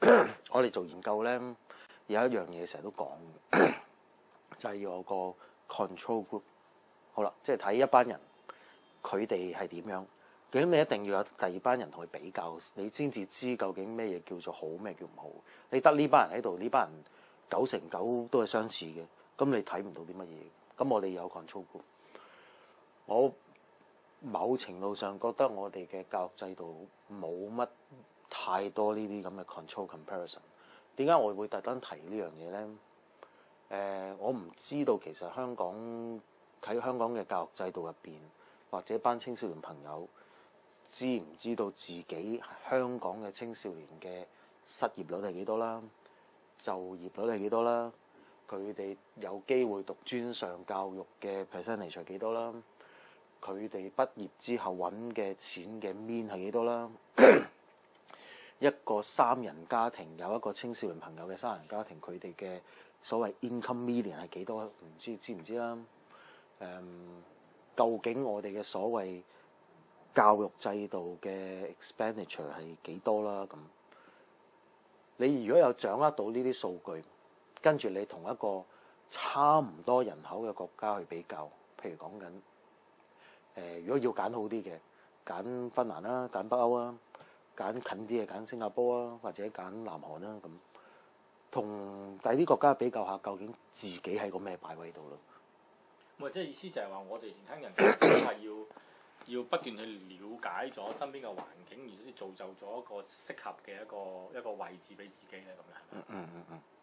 我哋做研究咧有一樣嘢成日都講，就係要有個 control group。好啦，即係睇一班人佢哋係點樣，咁你一定要有第二班人同佢比較，你先至知究竟咩嘢叫做好，咩叫唔好。你得呢班人喺度，呢班人9成9都係相似嘅，咁你睇唔到啲乜嘢。咁我哋有 control group。我某程度上覺得我哋嘅教育制度冇乜太多呢啲咁嘅 control comparison。點解我會特登提呢樣嘢咧？我唔知道其實香港嘅教育制度入邊，或者班青少年朋友知唔知道自己香港嘅青少年嘅失業率係幾多啦？就業率係幾多啦？佢哋有機會讀專上教育嘅 percentage 係幾多啦？佢哋畢業之後揾嘅錢嘅面係幾多啦？一個三人家庭有一個青少年朋友嘅三人家庭，佢哋嘅所謂 income median 係幾多？唔知唔知啦？究竟我哋嘅所謂教育制度嘅 expenditure 係幾多啦？咁你如果有掌握到呢啲數據，跟住你同一個差唔多人口嘅國家去比較，譬如講緊如果要揀好啲嘅，揀芬蘭啦，揀北歐啊，揀近啲嘅揀新加坡啊，或者揀南韓啦，咁同第啲國家比較下，究竟自己喺個咩擺位度咯？ 即係意思就係話，我哋年輕人都係要不斷去了解咗身邊嘅環境，而先造就咗一個適合嘅一個位置俾自己咧，咁樣係咪？